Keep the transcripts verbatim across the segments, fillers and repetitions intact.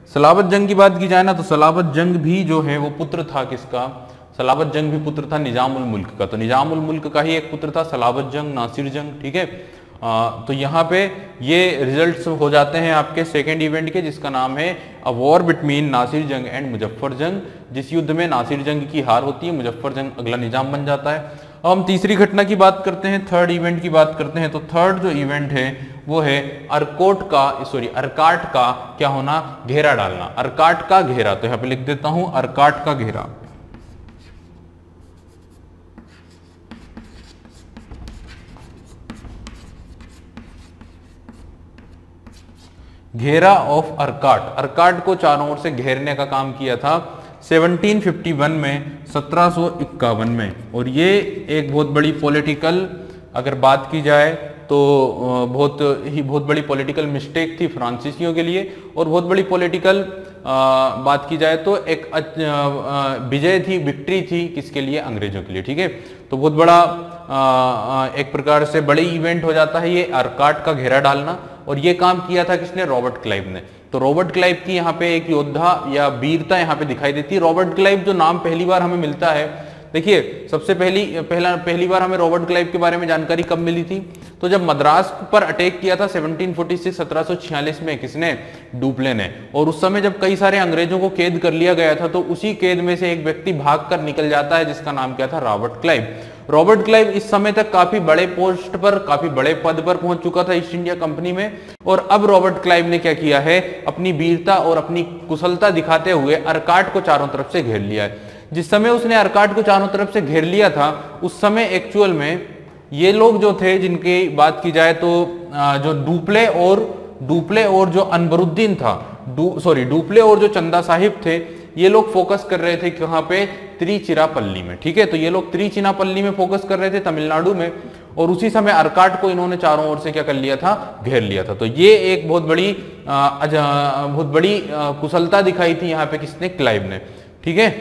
सलावत जंग की बात की जाए ना तो सलावत जंग भी जो है वो पुत्र था किसका, सलावत जंग भी पुत्र था निजामुल मुल्क का। तो निजामुल मुल्क का ही एक पुत्र था सलावत जंग, नासिर जंग, ठीक है। आ, तो यहाँ पे ये रिजल्ट्स हो जाते हैं आपके सेकेंड इवेंट के, जिसका नाम है अ वॉर बिटवीन नासिर जंग एंड मुजफ्फर जंग, जिस युद्ध में नासिर जंग की हार होती है, मुजफ्फर जंग अगला निजाम बन जाता है। अब हम तीसरी घटना की बात करते हैं, थर्ड इवेंट की बात करते हैं। तो थर्ड जो इवेंट है वो है अर्कोट का सॉरी अर्काट का क्या होना, घेरा डालना, अर्काट का घेरा। तो यहाँ पे लिख देता हूं अर्काट का घेरा। घेरा ऑफ अर्काट, अर्काट को चारों ओर से घेरने का काम किया था सत्रह सौ इक्यावन में, सत्रह सौ इक्यावन में। और ये एक बहुत बड़ी पॉलिटिकल अगर बात की जाए तो बहुत ही बहुत बड़ी पॉलिटिकल मिस्टेक थी फ्रांसीसियों के लिए, और बहुत बड़ी पॉलिटिकल बात की जाए तो एक विजय थी, विक्ट्री थी किसके लिए, अंग्रेजों के लिए, ठीक है। तो बहुत बड़ा आ, एक प्रकार से बड़ी इवेंट हो जाता है ये अर्काट का घेरा डालना। और ये काम किया था किसने, रॉबर्ट क्लाइव ने। तो रॉबर्ट क्लाइव की यहाँ पे एक योद्धा या वीरता यहाँ पे दिखाई देती है। रॉबर्ट क्लाइव जो नाम पहली बार हमें मिलता है, देखिए सबसे पहली पहला पहली बार हमें रॉबर्ट क्लाइव के बारे में जानकारी कब मिली थी, तो जब मद्रास पर अटैक किया था सत्रह सौ छियालीस सत्रह सौ छियालीस में, किसने, डुप्ले ने। और उस समय जब कई सारे अंग्रेजों को कैद कर लिया गया था, तो उसी कैद में से एक व्यक्ति भागकर निकल जाता है जिसका नाम क्या था, रॉबर्ट क्लाइव। रॉबर्ट क्लाइव इस समय तक काफी बड़े पोस्ट पर, काफी बड़े पद पर पहुंच चुका था ईस्ट इंडिया कंपनी में। और अब रॉबर्ट क्लाइव ने क्या किया है, अपनी वीरता और अपनी कुशलता दिखाते हुए अर्काट को चारों तरफ से घेर लिया है। जिस समय उसने अर्काट को चारों तरफ से घेर लिया था, उस समय एक्चुअल में ये लोग जो थे, जिनकी बात की जाए तो जो डुप्ले और डुप्ले और जो अनवरुद्दीन था, डू सॉरी डुप्ले और जो चंदा साहिब थे, ये लोग फोकस कर रहे थे कहां पे, त्रिचिरापल्ली में, ठीक है। तो ये लोग त्रिचिरापल्ली में फोकस कर रहे थे तमिलनाडु में, और उसी समय अर्काट को इन्होंने चारों ओर से क्या कर लिया था, घेर लिया था। तो ये एक बहुत बड़ी आ, बहुत बड़ी कुशलता दिखाई थी यहाँ पे किसने, क्लाइव ने, ठीक है।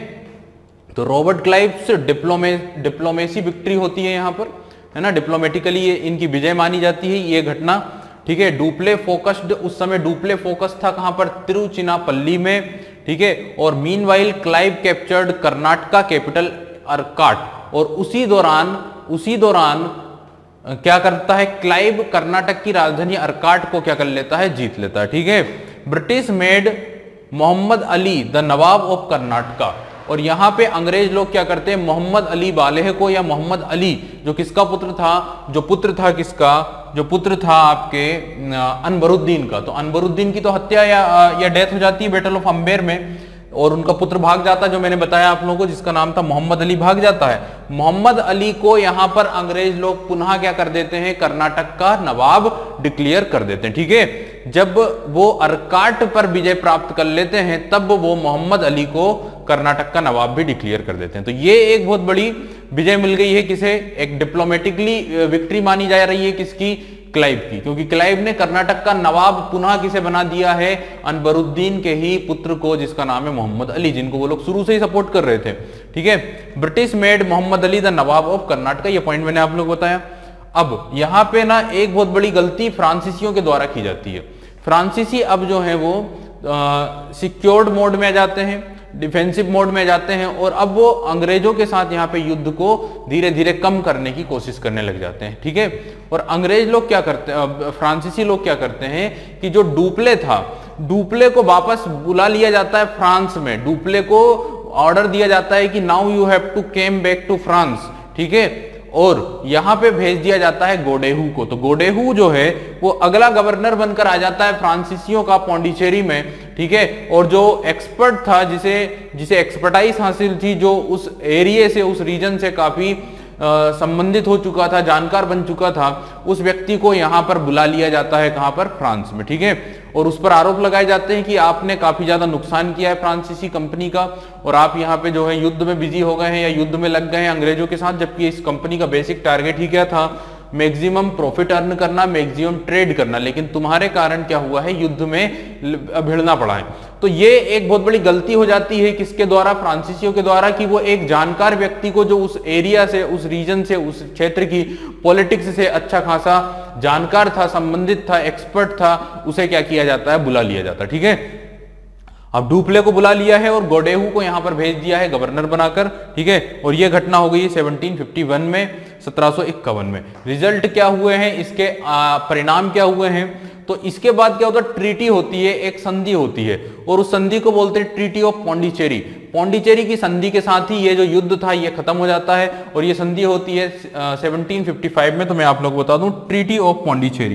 तो रॉबर्ट क्लाइव से डिप्लोमे डिप्लोमेसी विक्ट्री होती है यहाँ पर, है ना, डिप्लोमेटिकली ये इनकी विजय मानी जाती है ये घटना, ठीक है। डुप्ले फोकस्ड, उस समय डुप्ले फोकस था कहां पर, तिरुचिरापल्ली में, ठीक है। और meanwhile Clive captured Karnataka capital Arcot. और उसी दौरान उसी दौरान क्या करता है, क्लाइव कर्नाटक की राजधानी अर्काट को क्या कर लेता है, जीत लेता है, ठीक है। British made Mohammad Ali the nawab of Karnataka. और यहाँ पे अंग्रेज लोग क्या करते हैं, मोहम्मद अली बालेह को, या मोहम्मद अली जो किसका पुत्र था, जो पुत्र था किसका, जो पुत्र था आपके अनवरुद्दीन का। तो अनवरुद्दीन की तो हत्या या, या डेथ हो जाती है बैटल ऑफ अम्बेर में, और उनका पुत्र भाग जाता है, जो मैंने बताया आप लोगों को, जिसका नाम था मोहम्मद अली, भाग जाता है। मोहम्मद अली को यहाँ पर अंग्रेज लोग पुनः क्या कर देते हैं, कर्नाटक का नवाब डिक्लेयर कर देते हैं, ठीक है। जब वो अर्काट पर विजय प्राप्त कर लेते हैं, तब वो मोहम्मद अली को कर्नाटक का नवाब भी डिक्लेयर कर देते हैं। तो ये एक बहुत बड़ी विजय मिल गई है किसे, एक डिप्लोमेटिकली विक्ट्री मानी जा रही है किसकी, क्लाइव की, क्योंकि क्लाइव ने कर्नाटक का नवाब पुनः किसे बना दिया है, अनवरुद्दीन के ही पुत्र को, जिसका नाम है मोहम्मद अली, जिनको वो लोग शुरू से ही सपोर्ट कर रहे थे, ठीक है। British made Mohammad Ali the nawab of Karnataka, ये पॉइंट मैंने आप लोग बताया। अब यहाँ पे ना एक बहुत बड़ी गलती फ्रांसीसियों के द्वारा की जाती है। फ्रांसीसी अब जो है वो सिक्योर्ड मोड में आ जाते हैं, डिफेंसिव मोड में जाते हैं, और अब वो अंग्रेजों के साथ यहाँ पे युद्ध को धीरे धीरे कम करने की कोशिश करने लग जाते हैं, ठीक है। और अंग्रेज लोग क्या करते हैं, फ्रांसीसी लोग क्या करते हैं कि जो डुप्ले था, डुप्ले को वापस बुला लिया जाता है फ्रांस में। डुप्ले को ऑर्डर दिया जाता है कि now you have to came back to France, ठीक है। और यहां पे भेज दिया जाता है गोडेहू को। तो गोडेहू जो है वो अगला गवर्नर बनकर आ जाता है फ्रांसीसियों का पौंडीचेरी में, ठीक है। और जो एक्सपर्ट था, जिसे जिसे एक्सपर्टाइज हासिल थी, जो उस एरिया से, उस रीजन से काफी संबंधित हो चुका था, जानकार बन चुका था, उस व्यक्ति को यहां पर बुला लिया जाता है, कहां पर, फ्रांस में, ठीक है। और उस पर आरोप लगाए जाते हैं कि आपने काफी ज्यादा नुकसान किया है फ्रांसीसी कंपनी का, और आप यहाँ पे जो है युद्ध में बिजी हो गए हैं या युद्ध में लग गए हैं अंग्रेजों के साथ, जबकि इस कंपनी का बेसिक टारगेट ही क्या था, मैक्सिमम प्रॉफिट अर्न करना, मैक्सिमम ट्रेड करना। लेकिन तुम्हारे कारण क्या हुआ है, युद्ध में भिड़ना पड़ा है। तो ये एक बहुत बड़ी गलती हो जाती है किसके द्वारा, फ्रांसीसियों के द्वारा, कि वो एक जानकार व्यक्ति को, जो उस एरिया से, उस रीजन से, उस क्षेत्र की पॉलिटिक्स से अच्छा खासा जानकार था, संबंधित था, एक्सपर्ट था, उसे क्या किया जाता है, बुला लिया जाता है, ठीक है। अब डुप्ले को बुला लिया है और गोडेहू को यहां पर भेज दिया है गवर्नर बनाकर, ठीक है। और ये घटना हो गई है सेवनटीन फिफ्टी वन में, सत्रह सौ इक्यावन में। रिजल्ट क्या हुए हैं, इसके परिणाम क्या हुए हैं, तो इसके बाद क्या होता है, ट्रीटी होती है, एक संधि होती है, और उस संधि को बोलते हैं ट्रीटी ऑफ पौंडीचेरी। पौंडीचेरी की संधि के साथ ही ये जो युद्ध था ये खत्म हो जाता है, और ये संधि होती है सेवनटीन फिफ्टी फाइव में। तो मैं आप लोगों को बता दूं, ट्रीटी ऑफ पौंडीचेरी।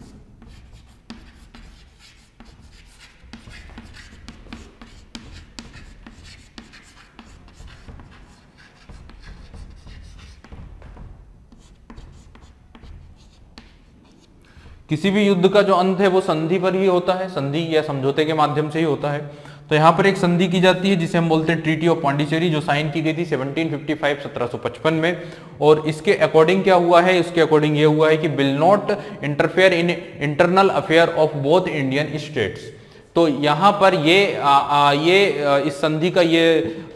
किसी भी युद्ध का जो अंत है वो संधि पर ही होता है, संधि या समझौते के माध्यम से ही होता है। तो यहाँ पर एक संधि की जाती है जिसे हम बोलते हैं ट्रीटी ऑफ पौंडीचेरी, जो साइन की गई थी सेवनटीन फिफ्टी फाइव, सत्रह सौ पचपन में। और इसके अकॉर्डिंग क्या हुआ है, इसके अकॉर्डिंग ये हुआ है कि will not interfere in internal affair of both Indian states. तो यहाँ पर ये आ, आ, ये आ, इस संधि का ये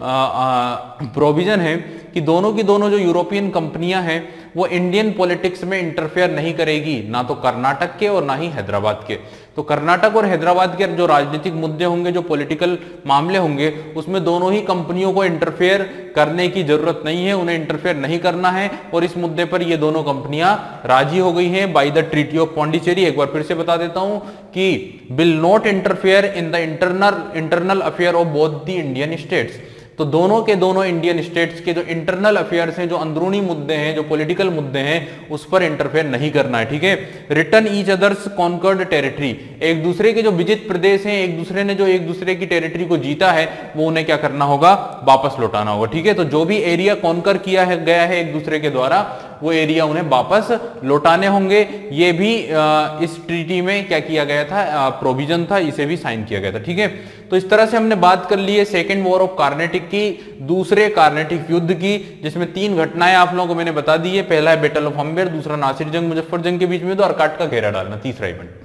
प्रोविजन है कि दोनों की दोनों जो यूरोपियन कंपनियां हैं वो इंडियन पॉलिटिक्स में इंटरफेयर नहीं करेगी, ना तो कर्नाटक के और ना ही हैदराबाद के। तो कर्नाटक और हैदराबाद के जो राजनीतिक मुद्दे होंगे, जो पॉलिटिकल मामले होंगे, उसमें दोनों ही कंपनियों को इंटरफेयर करने की जरूरत नहीं है, उन्हें इंटरफेयर नहीं करना है। और इस मुद्दे पर ये दोनों कंपनियां राजी हो गई हैं by the treaty of Pondicherry. एक बार फिर से बता देता हूं कि will not interfere in the internal internal affair of both the Indian states. तो दोनों के दोनों इंडियन स्टेट्स के जो इंटरनल अफेयर्स हैं, जो अंदरूनी मुद्दे हैं, जो पॉलिटिकल मुद्दे हैं, उस पर इंटरफेयर नहीं करना है, ठीक है। Return each others conquered territory, एक दूसरे के जो विजित प्रदेश हैं, एक दूसरे ने जो एक दूसरे की टेरिटरी को जीता है, वो उन्हें क्या करना होगा, वापस लौटाना होगा, ठीक है। तो जो भी एरिया कॉन्कर किया है गया है एक दूसरे के द्वारा, वो एरिया उन्हें वापस लौटाने होंगे। ये भी इस ट्रीटी में क्या किया गया था, प्रोविजन था, इसे भी साइन किया गया था, ठीक है। तो इस तरह से हमने बात कर ली है सेकेंड वॉर ऑफ कार्नेटिक की, दूसरे कार्नेटिक युद्ध की, जिसमें तीन घटनाएं आप लोगों को मैंने बता दी है। पहला है बैटल ऑफ अम्बेर, दूसरा नासिर जंग मुजफ्फर जंग के बीच में, तो अर्काट का घेरा डालना तीसरा इवेंट।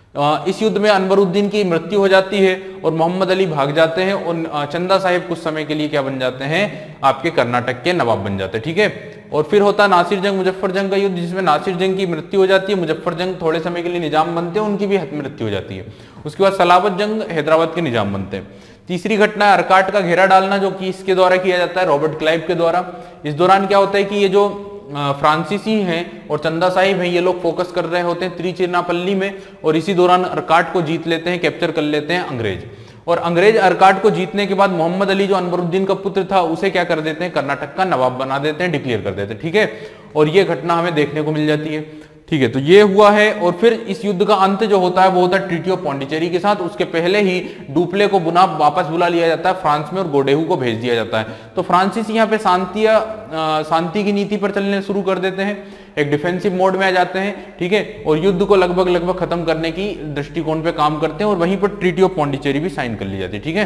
इस युद्ध में अनवरुद्दीन की मृत्यु हो जाती है और मोहम्मद अली भाग जाते हैं, और चंदा साहिब कुछ समय के लिए क्या बन जाते हैं, आपके कर्नाटक के नवाब बन जाते हैं, ठीक है। और फिर होता है नासिर जंग मुजफ्फर जंग का युद्ध, जिसमें नासिर जंग की मृत्यु हो जाती है, मुजफ्फर जंग थोड़े समय के लिए निजाम बनते हैं, उनकी भी मृत्यु हो जाती है। उसके बाद सलावत जंग हैदराबाद के निजाम बनते हैं। तीसरी घटना है अर्काट का घेरा डालना, जो कि इसके द्वारा किया जाता है, रॉबर्ट क्लाइव के द्वारा। इस दौरान क्या होता है कि ये जो फ्रांसीसी हैं और चंदा साहिब हैं, ये लोग फोकस कर रहे होते हैं त्रिचिनापल्ली में, और इसी दौरान अर्काट को जीत लेते हैं, कैप्चर कर लेते हैं अंग्रेज। और अंग्रेज अर्काट को जीतने के बाद मोहम्मद अली जो अनवरुद्दीन का पुत्र था, उसे क्या कर देते हैं, कर्नाटक का नवाब बना देते हैं, डिक्लेयर कर देते हैं, ठीक है। और ये घटना हमें देखने को मिल जाती है, ठीक है। तो ये हुआ है। और फिर इस युद्ध का अंत जो होता है वो होता है ट्रीटी ऑफ पौंडीचेरी के साथ। उसके पहले ही डुप्ले को बुना वापस बुला लिया जाता है फ्रांस में, और गोडेहू को भेज दिया जाता है। तो फ्रांसीसी यहाँ पे शांति शांति की नीति पर चलने शुरू कर देते हैं, एक डिफेंसिव मोड में आ जाते हैं, ठीक है। और युद्ध को लगभग लगभग खत्म करने की दृष्टिकोण पे काम करते हैं, और वहीं पर ट्रीटी ऑफ पौंडीचेरी भी साइन कर ली जाती है, ठीक है।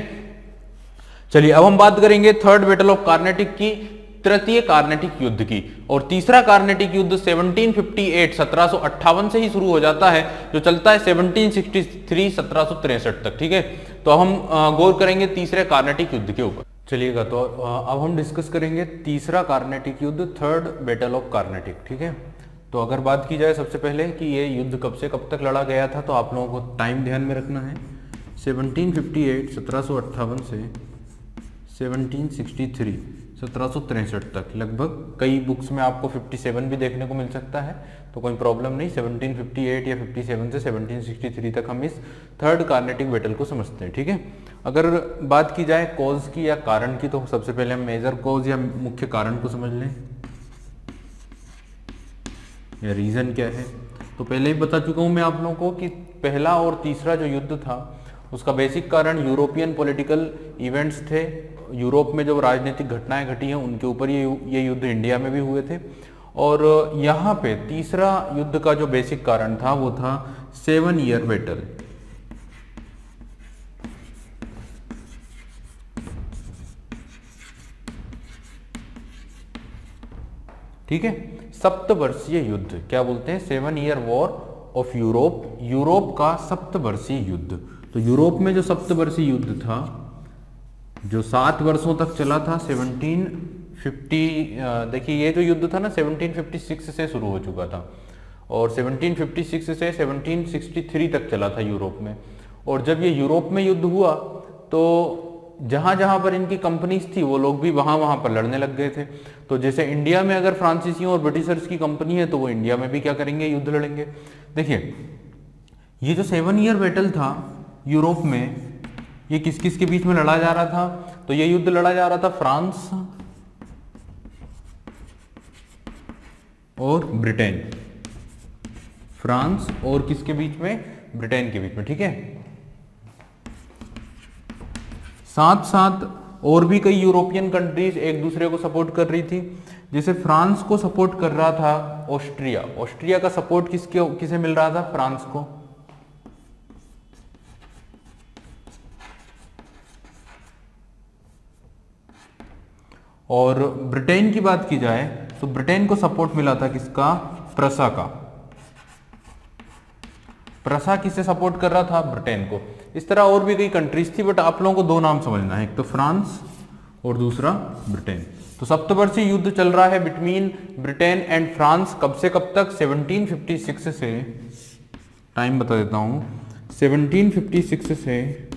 चलिए अब हम बात करेंगे थर्ड बैटल ऑफ कार्नेटिक की, तृतीय कार्नेटिक युद्ध की। और तीसरा कार्नेटिक युद्ध सेवनटीन फिफ्टी एट, सत्रह सौ अट्ठावन से ही शुरू हो जाता है, जो चलता है सेवनटीन सिक्सटी थ्री, सत्रह सौ तिरसठ तक, ठीक है। तो हम गौर करेंगे तीसरे कार्नेटिक युद्ध के ऊपर। चलिएगा, तो अब हम डिस्कस करेंगे तीसरा कार्नेटिक युद्ध, थर्ड बैटल ऑफ कार्नेटिक, ठीक है। तो अगर बात की जाए सबसे पहले कि ये युद्ध कब से कब तक लड़ा गया था, तो आप लोगों को टाइम ध्यान में रखना है। सेवनटीन फिफ्टी एट, सत्रह सौ अट्ठावन से सेवनटीन सिक्सटी थ्री, सत्रह सौ तिरसठ तक, लगभग कई बुक्स में आपको सत्तावन भी देखने को मिल सकता है, तो कोई प्रॉब्लम नहीं। सेवनटीन फिफ्टी एट या सत्तावन से सेवनटीन सिक्सटी थ्री तक हम इस थर्ड कार्नेटिक बैटल को समझते हैं, ठीक है। अगर बात की जाए कॉज की या कारण की, तो सबसे पहले हम मेजर कॉज या मुख्य कारण को समझ लें, या रीजन क्या है। तो पहले ही बता चुका हूं मैं आप लोगों को कि पहला और तीसरा जो युद्ध था उसका बेसिक कारण यूरोपियन पॉलिटिकल इवेंट्स थे। यूरोप में जो राजनीतिक घटनाएं घटी हैं उनके ऊपर ये ये युद्ध इंडिया में भी हुए थे। और यहाँ पे तीसरा युद्ध का जो बेसिक कारण था वो था सेवन ईयर बैटल, ठीक है। सप्तवर्षीय युद्ध, क्या बोलते हैं, seven year war of Europe, Europe का सप्तवर्षीय युद्ध। तो यूरोप में जो सप्तवर्षीय युद्ध था, जो सात वर्षों तक चला था, सेवनटीन फिफ्टी, देखिए ये जो युद्ध था ना सेवनटीन फिफ्टी सिक्स से शुरू हो चुका था, और सेवनटीन फिफ्टी सिक्स से सेवनटीन सिक्सटी थ्री तक चला था यूरोप में। और जब ये यूरोप में युद्ध हुआ तो जहां जहां पर इनकी कंपनीज थी वो लोग भी वहां वहां पर लड़ने लग गए थे। तो जैसे इंडिया में अगर फ्रांसीसियों और ब्रिटिशर्स की कंपनी है तो वो इंडिया में भी क्या करेंगे, युद्ध लड़ेंगे। देखिए ये जो सेवन ईयर बैटल था यूरोप में, ये किस किस के बीच में लड़ा जा रहा था, तो ये युद्ध लड़ा जा रहा था फ्रांस और ब्रिटेन, फ्रांस और किसके बीच में, ब्रिटेन के बीच में, ठीक है। साथ साथ और भी कई यूरोपियन कंट्रीज एक दूसरे को सपोर्ट कर रही थी। जैसे फ्रांस को सपोर्ट कर रहा था ऑस्ट्रिया, ऑस्ट्रिया का सपोर्ट किसके किसे मिल रहा था, फ्रांस को। और ब्रिटेन की बात की जाए तो ब्रिटेन को सपोर्ट मिला था किसका, प्रसा का। प्रसा किसे सपोर्ट कर रहा था, ब्रिटेन को। इस तरह और भी कई कंट्रीज थी, बट आप लोगों को दो नाम समझना है, एक तो फ्रांस और दूसरा ब्रिटेन। तो सप्तवर्षीय युद्ध चल रहा है बिटवीन ब्रिटेन एंड फ्रांस, कब से कब तक, सेवनटीन फिफ्टी सिक्स से, टाइम बता देता हूं, सेवनटीन फिफ्टी सिक्स से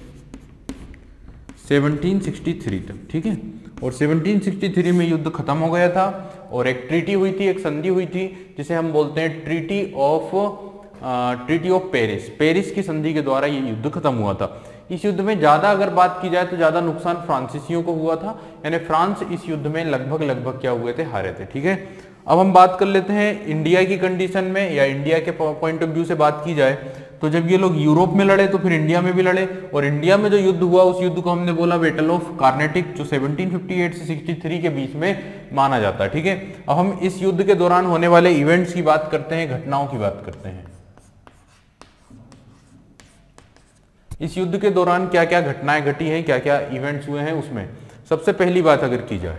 सेवनटीन सिक्सटी थ्री तक, ठीक है। और सेवनटीन सिक्सटी थ्री में युद्ध खत्म हो गया था और एक ट्रीटी हुई थी, एक संधि हुई थी जिसे हम बोलते हैं treaty of treaty of Paris. Paris की संधि के द्वारा ये युद्ध खत्म हुआ था। इस युद्ध में ज्यादा अगर बात की जाए तो ज्यादा नुकसान फ्रांसीसियों को हुआ था, यानी फ्रांस इस युद्ध में लगभग लगभग क्या हुए थे, हारे थे, ठीक है। अब हम बात कर लेते हैं इंडिया की कंडीशन में, या इंडिया के पॉइंट ऑफ व्यू से बात की जाए तो जब ये लोग यूरोप में लड़े तो फिर इंडिया में भी लड़े, और इंडिया में जो युद्ध हुआ उस युद्ध को हमने बोला बैटल ऑफ कार्नेटिक, जो सेवनटीन फिफ्टी एट से सिक्सटी थ्री के बीच में माना जाता है, ठीक है। अब हम इस युद्ध के दौरान होने वाले इवेंट्स की बात करते हैं, घटनाओं की बात करते हैं। इस युद्ध के दौरान क्या क्या घटनाएं घटी हैं, क्या क्या इवेंट्स हुए हैं, उसमें सबसे पहली बात अगर की जाए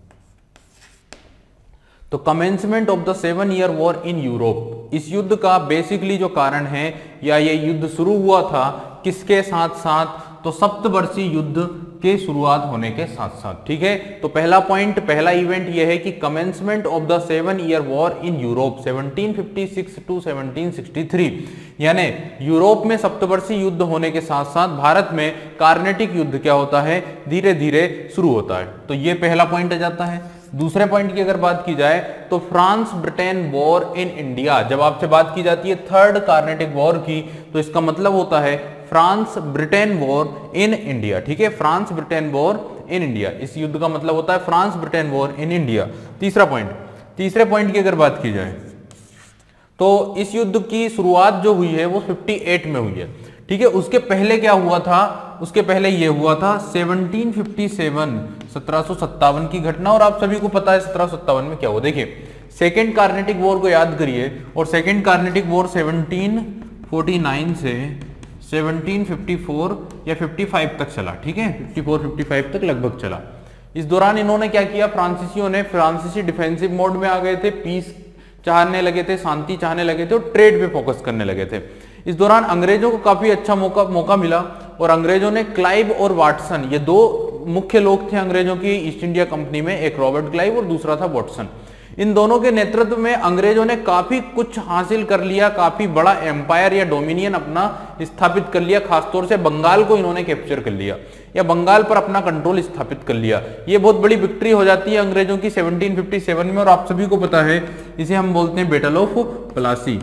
तो commencement of the seven year war in Europe. इस युद्ध का बेसिकली जो कारण है, या ये युद्ध शुरू हुआ था किसके साथ साथ, तो सप्तवर्षीय युद्ध के शुरुआत होने के साथ साथ, ठीक है। तो पहला पॉइंट, पहला इवेंट यह है कि commencement of the seven year war in Europe seventeen fifty six to seventeen sixty three, यानी यूरोप में सप्तवर्षीय युद्ध होने के साथ साथ भारत में कार्नेटिक युद्ध क्या होता है, धीरे धीरे शुरू होता है। तो ये पहला पॉइंट आ जाता है। दूसरे पॉइंट की अगर बात की जाए तो France Britain war in India, जब आपसे बात की जाती है थर्ड कार्नेटिक वॉर की, तो इसका मतलब होता है France Britain war in India, ठीक है। France Britain war in India, इस युद्ध का मतलब होता है France Britain war in India. तीसरा पॉइंट, तीसरे पॉइंट की अगर बात की जाए तो इस युद्ध की शुरुआत जो हुई है वो फिफ्टी एट में हुई है, ठीक है। उसके पहले क्या हुआ था, उसके पहले ये हुआ था सेवनटीन फिफ्टी सेवन, सत्रह सौ सत्तावन की घटना, और आप सभी को पता है सत्रह सौ सत्तावन में क्या हुआ। देखिए सेकेंड कार्नेटिक वॉर को याद करिए, और second Carnatic war seventeen forty nine से सेवनटीन फिफ्टी फोर या फिफ्टी फाइव तक चला, ठीक है, फिफ्टी फोर फिफ्टी फाइव तक लगभग चला। इस दौरान इन्होंने क्या किया, फ्रांसीसियों ने, फ्रांसीसी डिफेंसिव मोड में आ गए थे, पीस चाहने लगे थे, शांति चाहने लगे थे और ट्रेड पे फोकस करने लगे थे। इस दौरान अंग्रेजों को काफी अच्छा मौका मौका मिला, और अंग्रेजों ने क्लाइव और वाटसन, ये दो मुख्य लोग थे अंग्रेजों की ईस्ट इंडिया कंपनी में, एक रॉबर्ट क्लाइव और दूसरा था वाटसन। इन दोनों के नेतृत्व में अंग्रेजों ने काफी कुछ हासिल कर लिया, काफी बड़ा एम्पायर या डोमिनियन अपना स्थापित कर लिया। खासतौर से बंगाल को इन्होंने कैप्चर कर लिया, या बंगाल पर अपना कंट्रोल स्थापित कर लिया। ये बहुत बड़ी विक्ट्री हो जाती है अंग्रेजों की सेवनटीन फिफ्टी सेवन में, और आप सभी को पता है इसे हम बोलते हैं बैटल ऑफ प्लासी।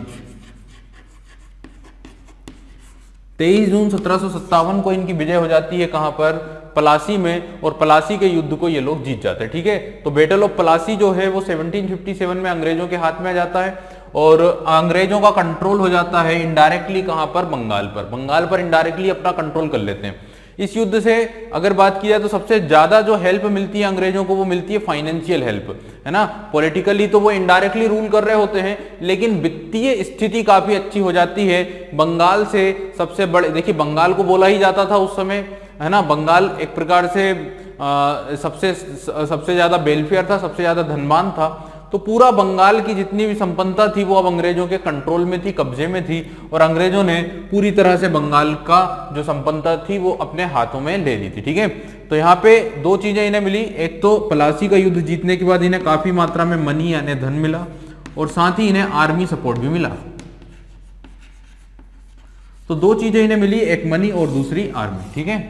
तेईस जून सत्रह सौ सत्तावन को इनकी विजय हो जाती है, कहां पर, प्लासी में, और प्लासी के युद्ध को ये लोग जीत जाते हैं, ठीक है। तो बैटल ऑफ प्लासी जो है वो सेवनटीन फिफ्टी सेवन में अंग्रेजों के हाथ में आ जाता है, और अंग्रेजों का कंट्रोल हो जाता है इनडायरेक्टली, कहां पर, बंगाल पर। बंगाल पर इनडायरेक्टली अपना कंट्रोल कर लेते हैं। इस युद्ध से अगर बात की जाए तो सबसे ज्यादा जो हेल्प मिलती है अंग्रेजों को वो मिलती है फाइनेंशियल हेल्प, है ना। पॉलिटिकली तो वो इनडायरेक्टली रूल कर रहे होते हैं, लेकिन वित्तीय स्थिति काफी अच्छी हो जाती है। बंगाल से सबसे बड़े, देखिए बंगाल को बोला ही जाता था उस समय, है ना, बंगाल एक प्रकार से आ, सबसे सबसे ज्यादा वेलफेयर था, सबसे ज्यादा धनवान था। तो पूरा बंगाल की जितनी भी संपन्नता थी वो अब अंग्रेजों के कंट्रोल में थी, कब्जे में थी, और अंग्रेजों ने पूरी तरह से बंगाल का जो संपन्नता थी वो अपने हाथों में ले ली थी, ठीक है। तो यहाँ पे दो चीजें इन्हें मिली, एक तो प्लासी का युद्ध जीतने के बाद इन्हें काफी मात्रा में मनी यानी धन मिला, और साथ ही इन्हें आर्मी सपोर्ट भी मिला। तो दो चीजें इन्हें मिली, एक मनी और दूसरी आर्मी, ठीक है।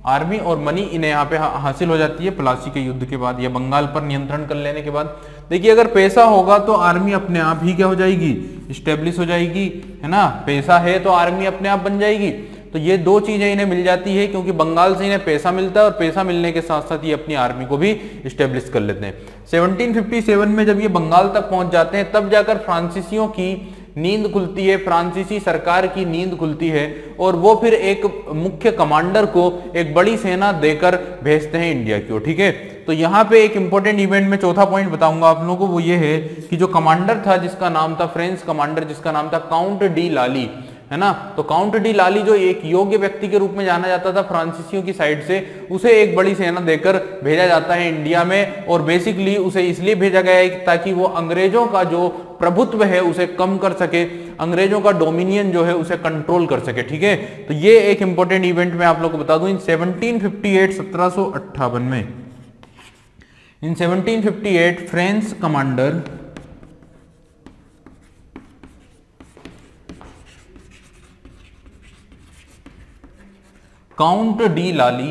आर्मी और मनी इन्हें यहाँ पे हासिल हो जाती है प्लासी के युद्ध के बाद या बंगाल पर नियंत्रण कर लेने के बाद। देखिए अगर पैसा होगा तो आर्मी अपने आप ही क्या हो जाएगी, स्टेब्लिश हो जाएगी, है ना। पैसा है तो आर्मी अपने आप बन जाएगी। तो ये दो चीजें इन्हें मिल जाती है, क्योंकि बंगाल से इन्हें पैसा मिलता है और पैसा मिलने के साथ साथ ये अपनी आर्मी को भी स्टेब्लिश कर लेते हैं। सेवनटीन फिफ्टी सेवन में जब ये बंगाल तक पहुंच जाते हैं तब जाकर फ्रांसीसियों की नींद खुलती है, फ्रांसीसी सरकार की नींद खुलती है और वो फिर एक मुख्य कमांडर को एक बड़ी सेना देकर भेजते हैं इंडिया की ओर। ठीक है, तो यहाँ पे एक इंपॉर्टेंट इवेंट में चौथा पॉइंट बताऊंगा आप लोगों को, वो ये है कि जो कमांडर था जिसका नाम था फ्रेंच कमांडर जिसका नाम था काउंट डी लाली, है ना। तो काउंट डी लाली जो एक योग्य व्यक्ति के रूप में जाना जाता था फ्रांसीसियों की साइड से, उसे एक बड़ी सेना देकर भेजा जाता है इंडिया में। और बेसिकली उसे इसलिए भेजा गया है ताकि वो अंग्रेजों का जो प्रभुत्व है उसे कम कर सके, अंग्रेजों का डोमिनियन जो है उसे कंट्रोल कर सके। ठीक है, तो ये एक इंपॉर्टेंट इवेंट मैं आप लोग को बता दूं। इन सेवनटीन फिफ्टी एट सत्रह सौ अट्ठावन में in seventeen fifty eight French commander Count de Lally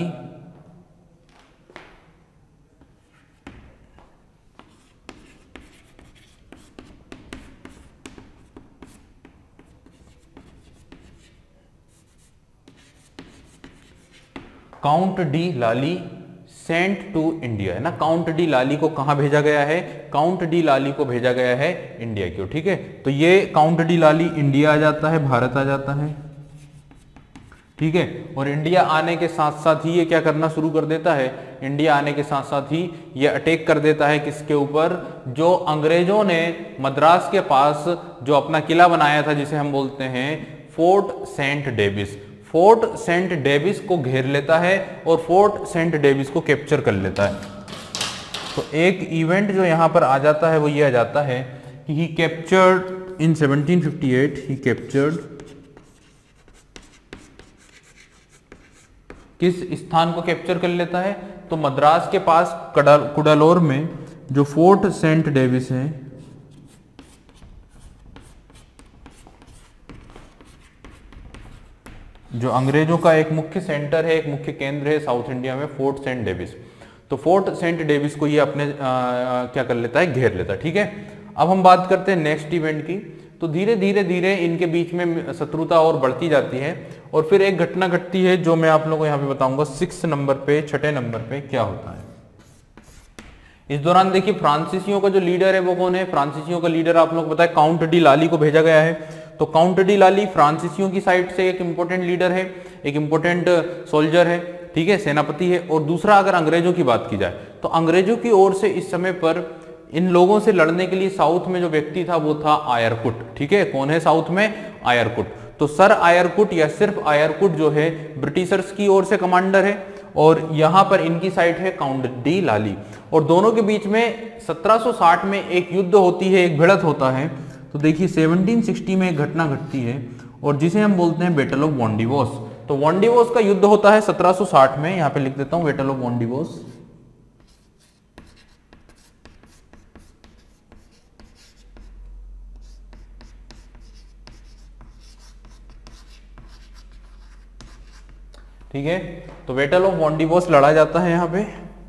Count de Lally sent to India, है ना। काउंट डी लाली को कहां भेजा गया है, काउंट डी लाली को भेजा गया है इंडिया की ओर। ठीक है, तो ये काउंट डी लाली इंडिया आ जाता है, भारत आ जाता है। ठीक है, और इंडिया आने के साथ साथ ही ये क्या करना शुरू कर देता है, इंडिया आने के साथ साथ ही ये अटैक कर देता है किसके ऊपर, जो अंग्रेजों ने मद्रास के पास जो अपना किला बनाया था जिसे हम बोलते हैं Fort Saint Davis, Fort Saint Davis को घेर लेता है और फोर्ट सेंट डेविस को कैप्चर कर लेता है। तो एक इवेंट जो यहां पर आ जाता है वो ये आ जाता है कि he captured in seventeen fifty eight he captured किस स्थान को कैप्चर कर लेता है, तो मद्रास के पास कुडालोर में जो फोर्ट सेंट डेविस है, जो अंग्रेजों का एक मुख्य सेंटर है, एक मुख्य केंद्र है साउथ इंडिया में, फोर्ट सेंट डेविस। तो फोर्ट सेंट डेविस को ये अपने आ, क्या कर लेता है, घेर लेता है। ठीक है, अब हम बात करते हैं नेक्स्ट इवेंट की। तो धीरे धीरे धीरे इनके बीच में शत्रुता और बढ़ती जाती है और फिर एक घटना घटती है जो मैं आप लोगों को यहाँ पे बताऊंगा सिक्स नंबर पे, छठे नंबर पे क्या होता है। इस दौरान देखिए फ्रांसीसियों का जो लीडर है वो कौन है, फ्रांसीसियों का लीडर आप लोग बताए काउंट डी लाली को भेजा गया है। तो काउंट डी लाली फ्रांसीसियों की साइड से एक इंपॉर्टेंट लीडर है, एक इंपॉर्टेंट सोल्जर है, ठीक है, सेनापति है। और दूसरा अगर अंग्रेजों की बात की जाए तो अंग्रेजों की ओर से इस समय पर इन लोगों से लड़ने के लिए साउथ में जो व्यक्ति था वो था आयरकुट। ठीक है, कौन है साउथ में, आयरकुट। तो सर आयरकुट या सिर्फ आयरकुट जो है ब्रिटिशर्स की ओर से कमांडर है और यहां पर इनकी साइड है काउंट डी लाली। और दोनों के बीच में सत्रह सौ साठ में एक युद्ध होती है, एक भिड़त होता है। तो देखिए सेवनटीन सिक्सटी में एक घटना घटती है और जिसे हम बोलते हैं बैटल ऑफ वॉन्डिवोस। तो वॉन्डिवोस का युद्ध होता है सत्रह सौ साठ में, यहां पे लिख देता हूं बैटल ऑफ वॉन्डिवोस। ठीक है, तो बैटल ऑफ वॉन्डिवोस लड़ा जाता है यहां पे।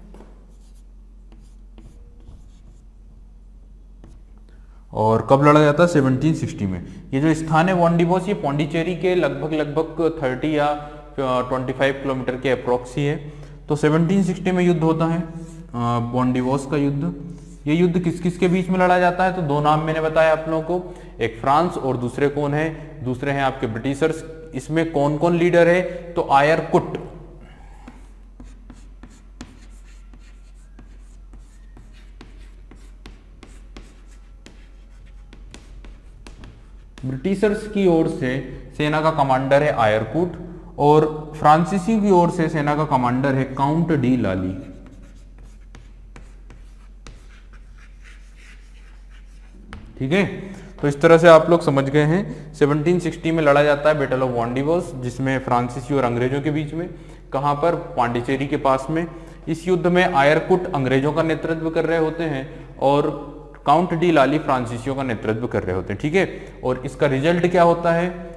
और कब लड़ा जाता है, सेवनटीन सिक्सटी में। ये जो स्थान है वॉन्डिवोस, ये पौंडीचेरी के लगभग लगभग तीस या पच्चीस किलोमीटर के अप्रोक्स ही है। तो सेवनटीन सिक्सटी में युद्ध होता है, वॉन्डिवोस का युद्ध। ये युद्ध किस किस के बीच में लड़ा जाता है, तो दो नाम मैंने बताया आप लोगों को, एक फ्रांस और दूसरे कौन है, दूसरे हैं आपके ब्रिटिशर्स। इसमें कौन कौन लीडर है, तो आयरकुट, ब्रिटिशर्स की ओर से सेना का कमांडर है आयरकुट और फ्रांसीसी की ओर से सेना का कमांडर है काउंट डी लाली। ठीक है, तो इस तरह से आप लोग समझ गए हैं। सेवनटीन सिक्सटी में लड़ा जाता है बैटल ऑफ वॉन्डिवोस, जिसमें फ्रांसीसी और अंग्रेजों के बीच में, कहां पर, पांडिचेरी के पास में। इस युद्ध में आयरकुट अंग्रेजों का नेतृत्व कर रहे होते हैं और काउंट डी लाली फ्रांसीसियों का नेतृत्व कर रहे होते हैं। ठीक है, और इसका रिजल्ट क्या होता है,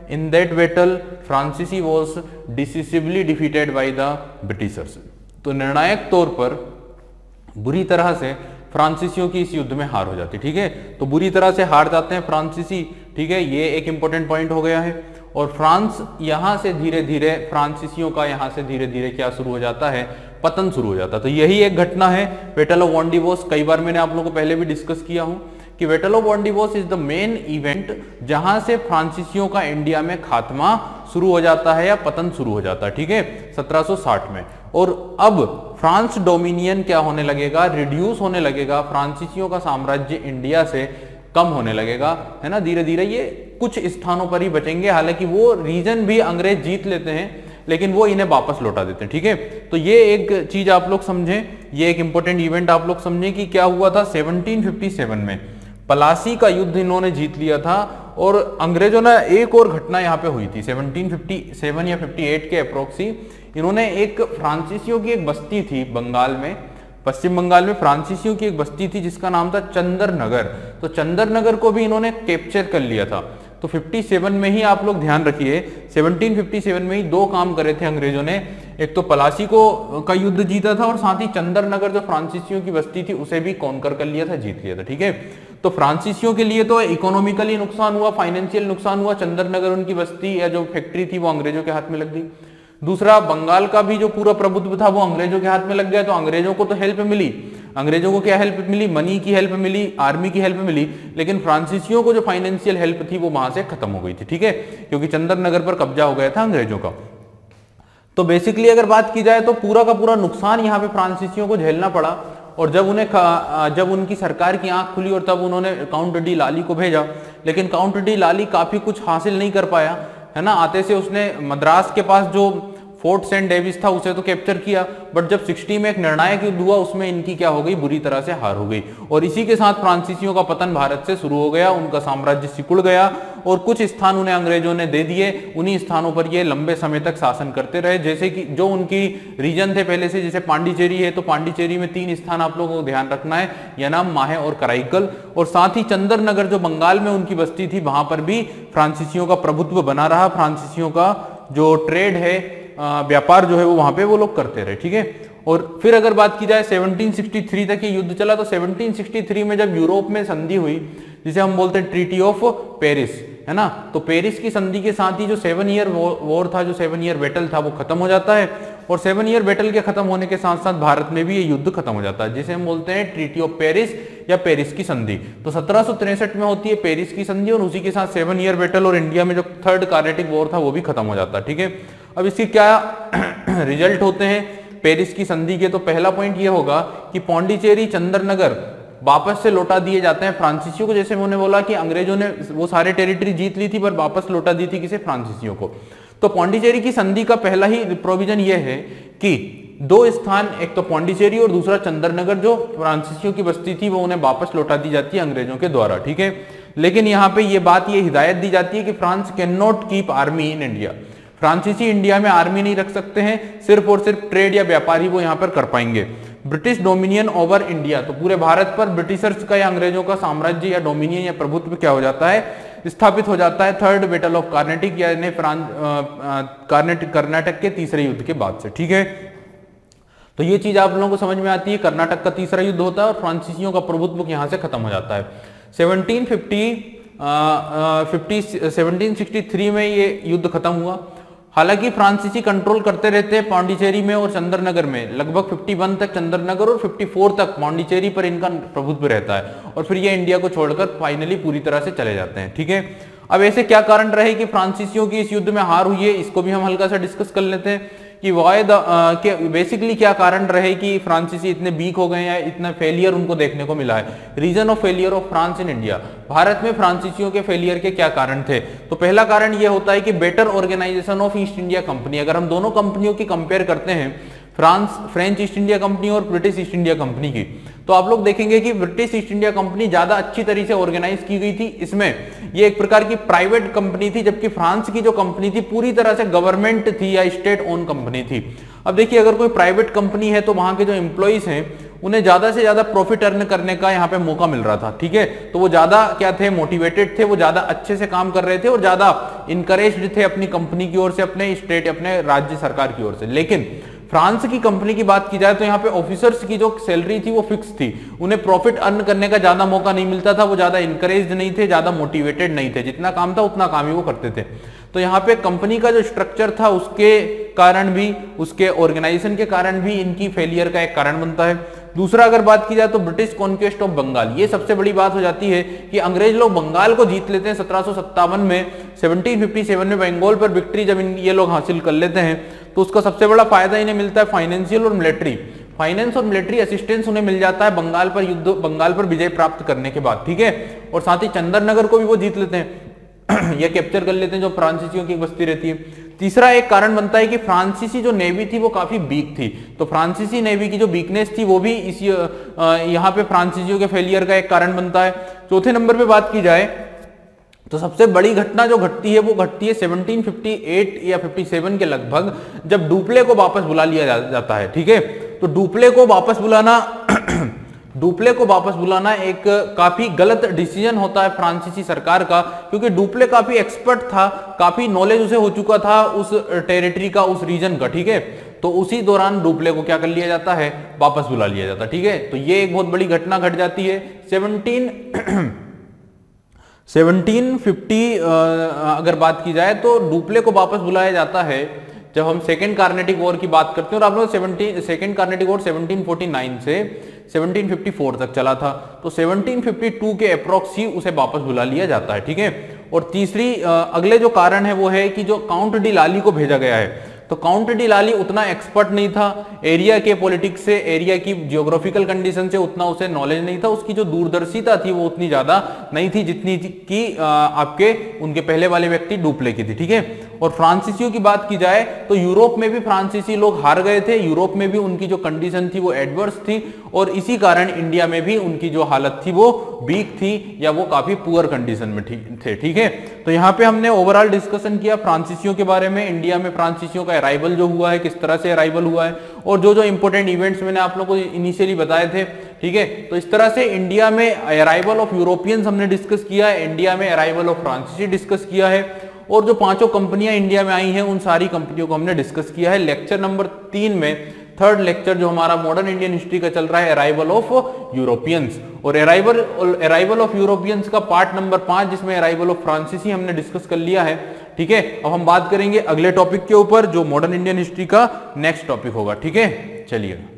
इन दैट बैटल फ्रांसीसी was decisively defeated by the Britishers. तो निर्णायक तौर पर बुरी तरह से फ्रांसीसियों की इस युद्ध में हार हो जाती, ठीक है। तो बुरी तरह से हार जाते हैं फ्रांसीसी, ठीक है, ये एक इंपॉर्टेंट पॉइंट हो गया है। और फ्रांस यहां से धीरे धीरे फ्रांसीसियों का यहां से धीरे धीरे क्या शुरू हो जाता है, पतन शुरू हो जाता है। तो यही एक घटना है बैटल ऑफ वॉन्डिवोस। कई बार मैंने आप लोगों को पहले भी डिस्कस किया हूं कि battle of Wandiwash is the main event जहां से फ्रांसीसियों का इंडिया में खात्मा शुरू हो जाता है या पतन शुरू हो जाता है, ठीक है, सत्रह सौ साठ में। और अब फ्रांस डोमिनियन क्या होने लगेगा, रिड्यूस होने लगेगा, फ्रांसीसियों का साम्राज्य इंडिया से कम होने लगेगा, है ना। धीरे धीरे ये कुछ स्थानों पर ही बचेंगे, हालांकि वो रीजन भी अंग्रेज जीत लेते हैं लेकिन वो इन्हें वापस लौटा देते हैं, ठीक है। तो ये एक चीज आप लोग समझें, ये एक इंपॉर्टेंट इवेंट आप लोग समझें कि क्या हुआ था सत्रह सौ सत्तावन में पलासी का युद्ध इन्होंने जीत लिया था। और अंग्रेजों ने एक और घटना यहाँ पे हुई थी सत्रह सौ सत्तावन या अट्ठावन के अप्रोक्सी, इन्होंने एक फ्रांसीसियों की एक बस्ती थी बंगाल में, पश्चिम बंगाल में फ्रांसीसियों की एक बस्ती थी जिसका नाम था चंदर नगर। तो चंदर नगर को भी इन्होंने कैप्चर कर लिया था। तो सत्तावन में ही आप लोग ध्यान रखिए, सत्रह सौ सत्तावन में ही दो काम करे थे अंग्रेजों ने, एक तो पलासी को का युद्ध जीता था और साथ ही चंदर नगर जो फ्रांसीसियों की बस्ती थी उसे भी कॉन्कर कर लिया था, जीत लिया था, ठीक है। तो फ्रांसीसियों के लिए तो इकोनॉमिकली नुकसान हुआ, फाइनेंशियल नुकसान हुआ, चंदर नगर उनकी बस्ती या जो फैक्ट्री थी वो अंग्रेजों के हाथ में लग गई। दूसरा, बंगाल का भी जो पूरा प्रभुत्व था वो अंग्रेजों के हाथ में लग गया। तो अंग्रेजों को तो हेल्प मिली, अंग्रेजों को क्या हेल्प मिली, मनी की हेल्प मिली, आर्मी की हेल्प मिली, लेकिन फ्रांसीसियों को जो फाइनेंशियल हेल्प थी वो वहां से खत्म हो गई थी, ठीक है, क्योंकि चंदर नगर पर कब्जा हो गया था अंग्रेजों का। तो बेसिकली अगर बात की जाए तो पूरा का पूरा नुकसान यहाँ पे फ्रांसीसियों को झेलना पड़ा। और जब उन्हें जब उनकी सरकार की आंख खुली और तब उन्होंने काउंट डी लाली को भेजा, लेकिन काउंट डी लाली काफी कुछ हासिल नहीं कर पाया, है ना। आते से उसने मद्रास के पास जो फोर्ट सेंट डेविस था उसे तो कैप्चर किया, बट जब साठ में एक निर्णायक युद्ध हुआ उसमें इनकी क्या हो गई, बुरी तरह से हार हो गई। और इसी के साथ फ्रांसीसियों का पतन भारत से शुरू हो गया, उनका साम्राज्य सिकुड़ गया और कुछ स्थान उन्हें अंग्रेजों ने दे दिए। उन्हीं स्थानों पर ये लंबे समय तक शासन करते रहे, जैसे कि जो उनकी रीजन थे पहले से, जैसे पांडिचेरी है तो पांडिचेरी में तीन स्थान आप लोगों को ध्यान रखना है, यनाम, माहे और कराईकल। और साथ ही चंदर नगर जो बंगाल में उनकी बस्ती थी वहां पर भी फ्रांसीसियों का प्रभुत्व बना रहा, फ्रांसीसियों का जो ट्रेड है, व्यापार जो है वो वहां पे वो लोग करते रहे, ठीक है। और फिर अगर बात की जाए सत्रह सौ तिरसठ तक ये युद्ध चला। तो सत्रह सौ तिरसठ में जब यूरोप में संधि हुई जिसे हम बोलते हैं ट्रीटी ऑफ पेरिस, है ना, तो पेरिस की संधि के साथ ही जो सेवन ईयर वॉर था, जो सेवन ईयर बैटल था वो खत्म हो जाता है। और सेवन ईयर बैटल के खत्म होने के साथ साथ भारत में भी ये युद्ध खत्म हो जाता है, जिसे हम बोलते हैं ट्रीटी ऑफ पेरिस या पेरिस की संधि। तो सत्रह सौ तिरसठ में होती है पेरिस की संधि और उसी के साथ सेवन ईयर बैटल और इंडिया में जो थर्ड कार्नेटिक वॉर था वो भी खत्म हो जाता है, ठीक है। अब इसके क्या रिजल्ट होते हैं पेरिस की संधि के? तो पहला पॉइंट ये होगा कि पौंडीचेरी, चंदर नगर वापस से लौटा दिए जाते हैं फ्रांसीसियों को। जैसे मैंने बोला कि अंग्रेजों ने वो सारे टेरिटरी जीत ली थी पर वापस लौटा दी थी किसे, फ्रांसीसियों को। तो पौंडीचेरी की संधि का पहला ही प्रोविजन ये है कि दो स्थान, एक तो पौंडीचेरी और दूसरा चंदर नगर जो फ्रांसीसियों की बस्ती थी वो उन्हें वापस लौटा दी जाती है अंग्रेजों के द्वारा, ठीक है। लेकिन यहाँ पे ये बात, ये हिदायत दी जाती है कि France can not keep army in India. फ्रांसीसी इंडिया में आर्मी नहीं रख सकते हैं, सिर्फ और सिर्फ ट्रेड या व्यापार ही वो यहाँ पर कर पाएंगे। ब्रिटिश डोमिनियन ओवर इंडिया, तो पूरे भारत पर ब्रिटिशर्स का या अंग्रेजों का साम्राज्य या डोमिनियन या प्रभुत्व क्या हो जाता है, स्थापित हो जाता है थर्ड बैटल ऑफ कार्नेटिक यानी फ्रांस कार्नेटिक कर्नाटक के तीसरे युद्ध के बाद से, ठीक है। तो ये चीज आप लोगों को समझ में आती है, कर्नाटक का तीसरा युद्ध होता है और फ्रांसीसियों का प्रभुत्व यहाँ से खत्म हो जाता है। Seventeen fifty fifty seventeen sixty three में ये युद्ध खत्म हुआ। हालांकि फ्रांसीसी कंट्रोल करते रहते हैं पांडिचेरी में और चंदर नगर में, लगभग इक्यावन तक चंदर नगर और चौवन तक पांडिचेरी पर इनका प्रभुत्व रहता है और फिर ये इंडिया को छोड़कर फाइनली पूरी तरह से चले जाते हैं, ठीक है। अब ऐसे क्या कारण रहे कि फ्रांसीसियों की इस युद्ध में हार हुई है, इसको भी हम हल्का सा डिस्कस कर लेते हैं कि वाई द के बेसिकली क्या कारण रहे कि फ्रांसीसी इतने वीक हो गए हैं, इतना फेलियर उनको देखने को मिला है। Reason of failure of France in India, भारत में फ्रांसीसियों के फेलियर के क्या कारण थे? तो पहला कारण यह होता है कि better organisation of East India Company. अगर हम दोनों कंपनियों की कंपेयर करते हैं, France French East India Company और ब्रिटिश ईस्ट इंडिया कंपनी की, तो आप लोग देखेंगे कि ब्रिटिश ईस्ट इंडिया कंपनी ज्यादा अच्छी तरीके से ऑर्गेनाइज की गई थी। इसमें ये एक प्रकार की प्राइवेट कंपनी थी, जबकि फ्रांस की जो कंपनी थी पूरी तरह से गवर्नमेंट थी या स्टेट ओन कंपनी थी। अब देखिए, अगर कोई प्राइवेट कंपनी है तो वहां के जो एम्प्लॉइज हैं उन्हें ज्यादा से ज्यादा प्रॉफिट अर्न करने का यहाँ पे मौका मिल रहा था, ठीक है। तो वो ज्यादा क्या थे, मोटिवेटेड थे, वो ज्यादा अच्छे से काम कर रहे थे और ज्यादा इंकरेज्ड थे अपनी कंपनी की ओर से, अपने स्टेट अपने राज्य सरकार की ओर से। लेकिन फ्रांस की कंपनी की बात की जाए तो यहाँ पे ऑफिसर्स की जो सैलरी थी वो फिक्स थी, उन्हें प्रॉफिट अर्न करने का ज्यादा मौका नहीं मिलता था, वो ज्यादा इंकरेज्ड नहीं थे, ज्यादा मोटिवेटेड नहीं थे, जितना काम था उतना काम ही वो करते थे। तो यहाँ पे कंपनी का जो स्ट्रक्चर था उसके कारण भी, उसके ऑर्गेनाइजेशन के कारण भी इनकी फेलियर का एक कारण बनता है। दूसरा अगर बात की जाए तो ब्रिटिश कॉन्क्वेस्ट ऑफ बंगाल, ये सबसे बड़ी बात हो जाती है कि अंग्रेज लोग बंगाल को जीत लेते हैं सत्रह सौ सत्तावन में। सत्रह सौ सत्तावन में बंगाल पर विक्ट्री जब ये लोग हासिल कर लेते हैं तो उसका सबसे बड़ा फायदा इन्हें मिलता है फाइनेंशियल और मिलिट्री, फाइनेंस और मिलिट्री असिस्टेंस उन्हें मिल जाता है बंगाल पर युद्ध, बंगाल पर विजय प्राप्त करने के बाद, ठीक है। और साथ ही चंदरनगर को भी वो जीत लेते हैं ये कैप्चर कर लेते हैं जो फ्रांसीसियों की बस्ती रहती है। तीसरा एक कारण बनता है कि फ्रांसीसी जो नेवी थी वो काफी वीक थी, तो फ्रांसीसी नेवी की जो वीकनेस थी वो भी इस यहाँ पे फ्रांसीसियों के फेलियर का एक कारण बनता है। चौथे नंबर पे बात की जाए तो सबसे बड़ी घटना जो घटती है वो घटती है सत्रह सौ अट्ठावन या सत्तावन के लगभग, जब डुप्ले को वापस बुला लिया जा, जाता है, ठीक है। तो डुप्ले को वापस बुलाना डुप्ले को वापस बुलाना एक काफी गलत डिसीजन होता है फ्रांसीसी सरकार का, क्योंकि डुप्ले काफी एक्सपर्ट था, काफी नॉलेज उसे हो चुका था उस टेरिटरी का, उस रीजन का, ठीक है। तो उसी दौरान डुप्ले को क्या कर लिया जाता है, वापस बुला लिया जाता है, ठीक है। तो ये एक बहुत बड़ी घटना घट जाती है। सेवनटीन सेवनटीन फिफ्टी अगर बात की जाए तो डुप्ले को वापस बुलाया जाता है जब हम सेकेंड कार्नेटिक वॉर की बात करते हैं। और आप लोग seventeen second Carnatic war seventeen forty nine से सेवनटीन फिफ्टी फोर तक चला था, तो सेवनटीन फिफ्टी टू के अप्रोक्स ही उसे वापस बुला लिया जाता है, ठीक है। और तीसरी अगले जो कारण है वो है कि जो काउंट डी लाली को भेजा गया है, तो काउंट डी लाली उतना एक्सपर्ट नहीं था, एरिया के पॉलिटिक्स से, एरिया की जियोग्राफिकल कंडीशन से उतना उसे नॉलेज नहीं था, उसकी जो दूरदर्शिता थी वो उतनी ज्यादा नहीं थी जितनी कि आपके उनके पहले वाले व्यक्ति डुप्ले की थी, ठीक है। और फ्रांसीसियों की बात की जाए तो यूरोप में भी फ्रांसीसी लोग हार गए थे, यूरोप में भी उनकी जो कंडीशन थी वो एडवर्स थी, और इसी कारण इंडिया में भी उनकी जो हालत थी वो वीक थी या वो काफी पुअर कंडीशन में थे, ठीक है। तो यहाँ पे हमने ओवरऑल डिस्कशन किया फ्रांसीसियों के बारे में, इंडिया में फ्रांसीसियों का अराइवल जो हुआ है, किस तरह से अराइवल हुआ है, और जो जो इंपॉर्टेंट इवेंट्स मैंने आप लोगों को इनिशियली बताए थे, ठीक है। तो इस तरह से इंडिया में अराइवल ऑफ यूरोपियंस हमने डिस्कस किया है, इंडिया में अराइवल ऑफ फ्रांसीसी डिस्कस किया है, और जो पांचों कंपनियां इंडिया में आई हैं उन सारी कंपनियों को हमने डिस्कस किया है। लेक्चर नंबर तीन में थर्ड लेक्चर जो हमारा मॉडर्न इंडियन हिस्ट्री का चल रहा है, अराइवल ऑफ यूरोपियंस, और अराइवल अराइवल ऑफ यूरोपियंस का पार्ट नंबर पांच जिसमें अराइवल ऑफ फ्रांसीसी हमने डिस्कस कर लिया है, ठीक है। अब हम बात करेंगे अगले टॉपिक के ऊपर जो मॉडर्न इंडियन हिस्ट्री का नेक्स्ट टॉपिक होगा, ठीक है। चलिए।